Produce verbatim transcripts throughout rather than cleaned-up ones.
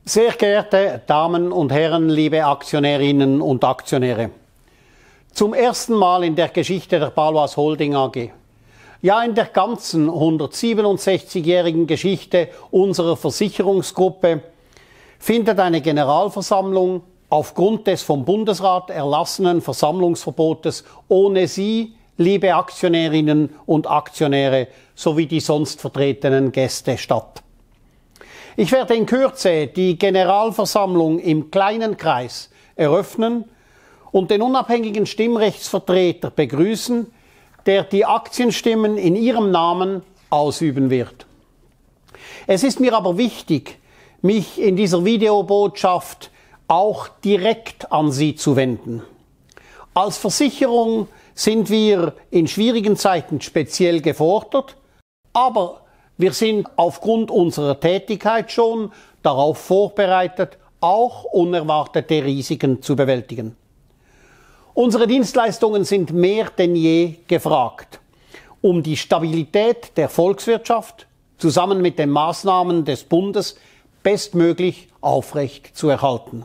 Sehr geehrte Damen und Herren, liebe Aktionärinnen und Aktionäre. Zum ersten Mal in der Geschichte der Baloise Holding A G, ja in der ganzen hundertsiebenundsechzigjährigen Geschichte unserer Versicherungsgruppe, findet eine Generalversammlung aufgrund des vom Bundesrat erlassenen Versammlungsverbotes ohne Sie, liebe Aktionärinnen und Aktionäre, sowie die sonst vertretenen Gäste statt. Ich werde in Kürze die Generalversammlung im kleinen Kreis eröffnen und den unabhängigen Stimmrechtsvertreter begrüßen, der die Aktienstimmen in Ihrem Namen ausüben wird. Es ist mir aber wichtig, mich in dieser Videobotschaft auch direkt an Sie zu wenden. Als Versicherung sind wir in schwierigen Zeiten speziell gefordert, aber wir sind aufgrund unserer Tätigkeit schon darauf vorbereitet, auch unerwartete Risiken zu bewältigen. Unsere Dienstleistungen sind mehr denn je gefragt, um die Stabilität der Volkswirtschaft zusammen mit den Maßnahmen des Bundes bestmöglich aufrecht zu erhalten.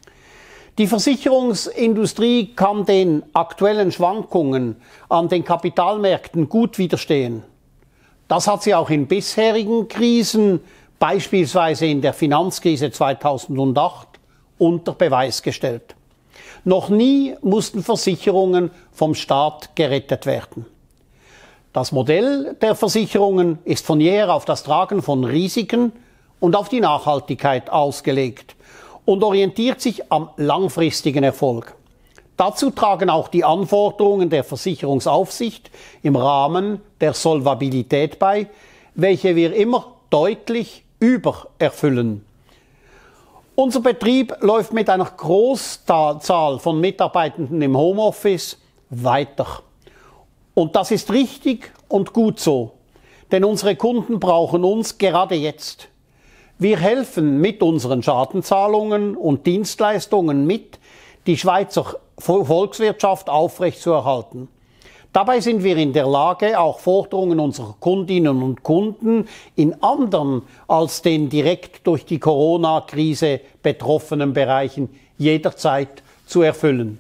Die Versicherungsindustrie kann den aktuellen Schwankungen an den Kapitalmärkten gut widerstehen. Das hat sie auch in bisherigen Krisen, beispielsweise in der Finanzkrise zweitausendacht, unter Beweis gestellt. Noch nie mussten Versicherungen vom Staat gerettet werden. Das Modell der Versicherungen ist von jeher auf das Tragen von Risiken und auf die Nachhaltigkeit ausgelegt und orientiert sich am langfristigen Erfolg. Dazu tragen auch die Anforderungen der Versicherungsaufsicht im Rahmen der Solvabilität bei, welche wir immer deutlich übererfüllen. Unser Betrieb läuft mit einer Großzahl von Mitarbeitenden im Homeoffice weiter. Und das ist richtig und gut so, denn unsere Kunden brauchen uns gerade jetzt. Wir helfen mit unseren Schadenzahlungen und Dienstleistungen mit, die Schweizer Volkswirtschaft aufrechtzuerhalten. Dabei sind wir in der Lage, auch Forderungen unserer Kundinnen und Kunden in anderen als den direkt durch die Corona-Krise betroffenen Bereichen jederzeit zu erfüllen.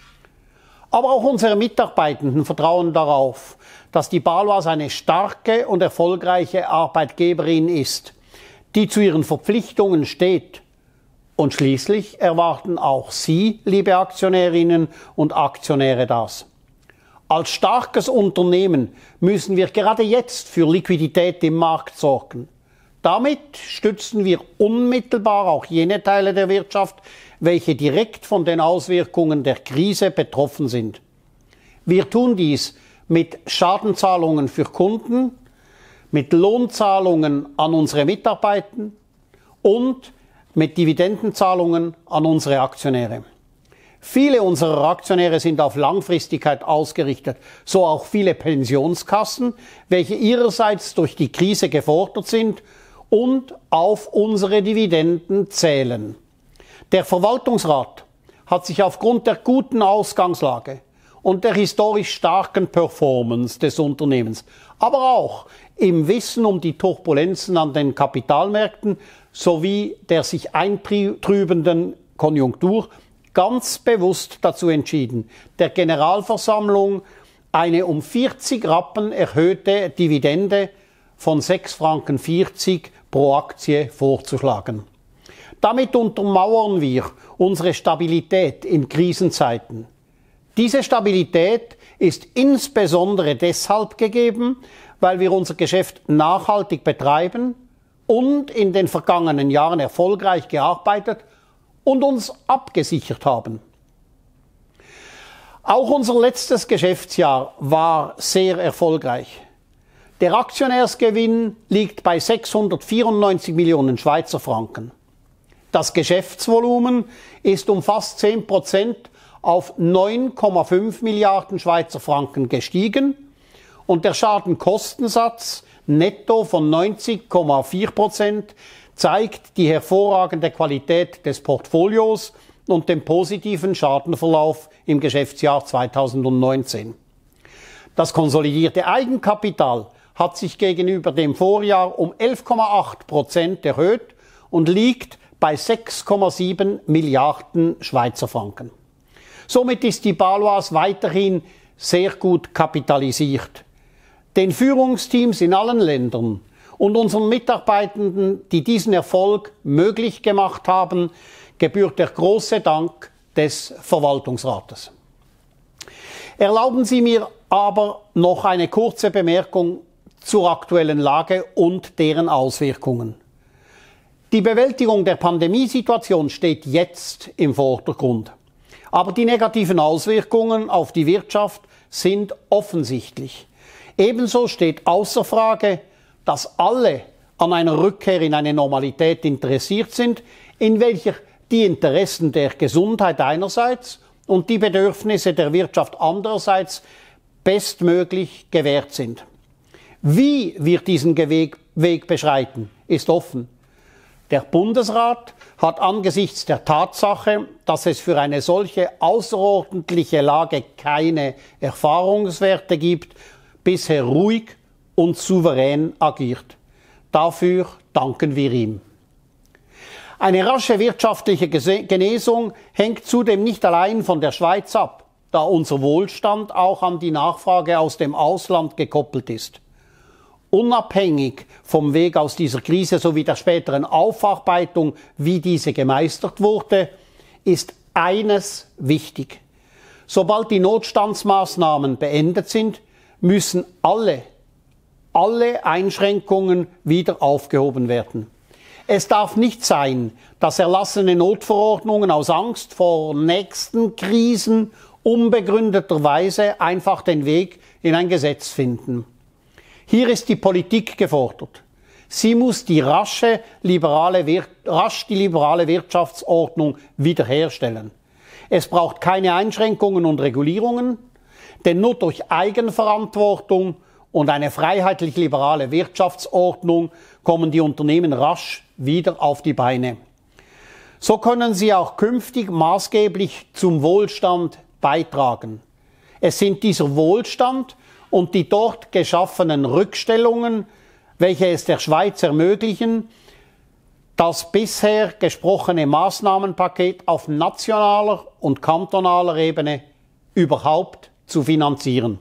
Aber auch unsere Mitarbeitenden vertrauen darauf, dass die Baloise eine starke und erfolgreiche Arbeitgeberin ist, die zu ihren Verpflichtungen steht. Und schließlich erwarten auch Sie, liebe Aktionärinnen und Aktionäre, das. Als starkes Unternehmen müssen wir gerade jetzt für Liquidität im Markt sorgen. Damit stützen wir unmittelbar auch jene Teile der Wirtschaft, welche direkt von den Auswirkungen der Krise betroffen sind. Wir tun dies mit Schadenzahlungen für Kunden, mit Lohnzahlungen an unsere Mitarbeiter und mit Dividendenzahlungen an unsere Aktionäre. Viele unserer Aktionäre sind auf Langfristigkeit ausgerichtet, so auch viele Pensionskassen, welche ihrerseits durch die Krise gefordert sind und auf unsere Dividenden zählen. Der Verwaltungsrat hat sich aufgrund der guten Ausgangslage und der historisch starken Performance des Unternehmens, aber auch im Wissen um die Turbulenzen an den Kapitalmärkten sowie der sich eintrübenden Konjunktur ganz bewusst dazu entschieden, der Generalversammlung eine um vierzig Rappen erhöhte Dividende von sechs Franken vierzig pro Aktie vorzuschlagen. Damit untermauern wir unsere Stabilität in Krisenzeiten. Diese Stabilität ist insbesondere deshalb gegeben, weil wir unser Geschäft nachhaltig betreiben und in den vergangenen Jahren erfolgreich gearbeitet und uns abgesichert haben. Auch unser letztes Geschäftsjahr war sehr erfolgreich. Der Aktionärsgewinn liegt bei sechshundertvierundneunzig Millionen Schweizer Franken. Das Geschäftsvolumen ist um fast zehn Prozent auf neun Komma fünf Milliarden Schweizer Franken gestiegen und der Schadenkostensatz netto von neunzig Komma vier Prozent zeigt die hervorragende Qualität des Portfolios und den positiven Schadenverlauf im Geschäftsjahr zweitausendneunzehn. Das konsolidierte Eigenkapital hat sich gegenüber dem Vorjahr um elf Komma acht Prozent erhöht und liegt bei sechs Komma sieben Milliarden Schweizer Franken. Somit ist die Baloise weiterhin sehr gut kapitalisiert. Den Führungsteams in allen Ländern und unseren Mitarbeitenden, die diesen Erfolg möglich gemacht haben, gebührt der große Dank des Verwaltungsrates. Erlauben Sie mir aber noch eine kurze Bemerkung zur aktuellen Lage und deren Auswirkungen. Die Bewältigung der Pandemiesituation steht jetzt im Vordergrund. Aber die negativen Auswirkungen auf die Wirtschaft sind offensichtlich. Ebenso steht außer Frage, dass alle an einer Rückkehr in eine Normalität interessiert sind, in welcher die Interessen der Gesundheit einerseits und die Bedürfnisse der Wirtschaft andererseits bestmöglich gewährt sind. Wie wir diesen Weg, Weg beschreiten, ist offen. Der Bundesrat hat angesichts der Tatsache, dass es für eine solche außerordentliche Lage keine Erfahrungswerte gibt, bisher ruhig und souverän agiert. Dafür danken wir ihm. Eine rasche wirtschaftliche Genesung hängt zudem nicht allein von der Schweiz ab, da unser Wohlstand auch an die Nachfrage aus dem Ausland gekoppelt ist. Unabhängig vom Weg aus dieser Krise sowie der späteren Aufarbeitung, wie diese gemeistert wurde, ist eines wichtig. Sobald die Notstandsmaßnahmen beendet sind, müssen alle, alle Einschränkungen wieder aufgehoben werden. Es darf nicht sein, dass erlassene Notverordnungen aus Angst vor nächsten Krisen unbegründeterweise einfach den Weg in ein Gesetz finden. Hier ist die Politik gefordert. Sie muss die rasche liberale, rasch die liberale Wirtschaftsordnung wiederherstellen. Es braucht keine Einschränkungen und Regulierungen, denn nur durch Eigenverantwortung und eine freiheitlich-liberale Wirtschaftsordnung kommen die Unternehmen rasch wieder auf die Beine. So können sie auch künftig maßgeblich zum Wohlstand beitragen. Es sind dieser Wohlstand und die dort geschaffenen Rückstellungen, welche es der Schweiz ermöglichen, das bisher gesprochene Maßnahmenpaket auf nationaler und kantonaler Ebene überhaupt zu finanzieren.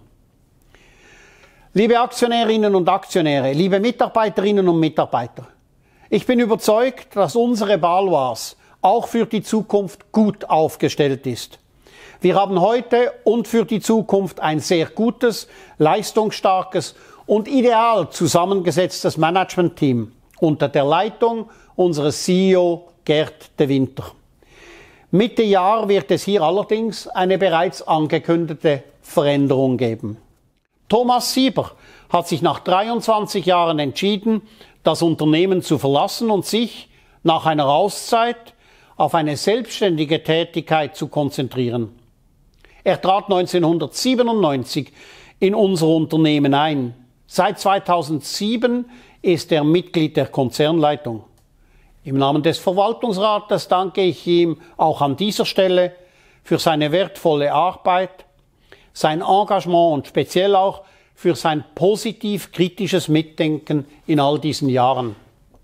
Liebe Aktionärinnen und Aktionäre, liebe Mitarbeiterinnen und Mitarbeiter, ich bin überzeugt, dass unsere Baloise auch für die Zukunft gut aufgestellt ist. Wir haben heute und für die Zukunft ein sehr gutes, leistungsstarkes und ideal zusammengesetztes Managementteam unter der Leitung unseres C E O Gerd De Winter. Mitte Jahr wird es hier allerdings eine bereits angekündigte Veränderung geben. Thomas Sieber hat sich nach dreiundzwanzig Jahren entschieden, das Unternehmen zu verlassen und sich nach einer Auszeit auf eine selbstständige Tätigkeit zu konzentrieren. Er trat neunzehnhundertsiebenundneunzig in unser Unternehmen ein. Seit zweitausendsieben ist er Mitglied der Konzernleitung. Im Namen des Verwaltungsrates danke ich ihm auch an dieser Stelle für seine wertvolle Arbeit, sein Engagement und speziell auch für sein positiv-kritisches Mitdenken in all diesen Jahren.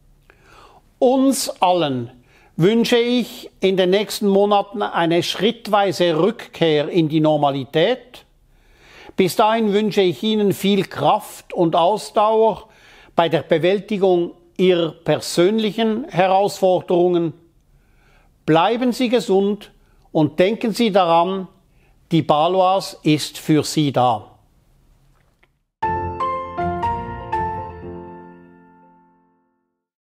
Uns allen wünsche ich in den nächsten Monaten eine schrittweise Rückkehr in die Normalität. Bis dahin wünsche ich Ihnen viel Kraft und Ausdauer bei der Bewältigung Ihrer persönlichen Herausforderungen. Bleiben Sie gesund und denken Sie daran, die Baloise ist für Sie da.